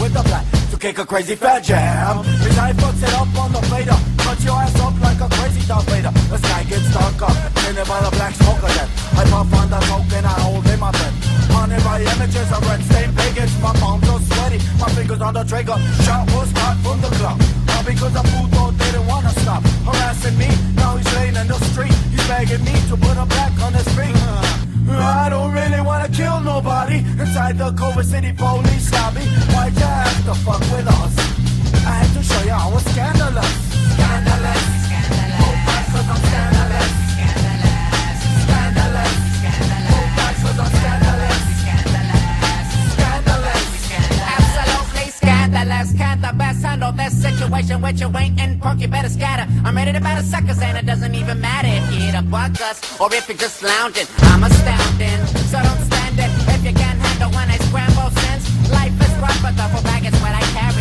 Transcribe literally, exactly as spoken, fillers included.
with the black to kick a crazy fat jam. His eye fucks it up on the fader, cut your ass up like a crazy Darth Vader. The sky gets darker, tainted by the black smoke of death. I puff on the smoke and I hold in my breath. Haunted by images of red stained pagans. My palms are sweaty, my fingers on the trigger. Shot was caught from the club, all because the puto didn't wanna stop harassing me. Now he's laying in the street, he's begging me to put him back on his feet. I don't really wanna kill nobody inside the Culver City police lobby. Why'd you have to fuck with us? I had to show you I was scandalous. Scandalous, scandalous. Hold back 'cause I'm scandalous. Scandalous, scandalous. Hold back 'cause I'm scandalous. Scandalous, scandalous. Absolutely scandalous. Can't the best handle this situation with you ain't in punk, you better scatter. I'm ready to battle suckers and it doesn't even matter if you're here to buck us or if you're just lounging. I'm astounding, so don't stand it if you can't handle when I scramble since life is rough, but the full bag is what I carry.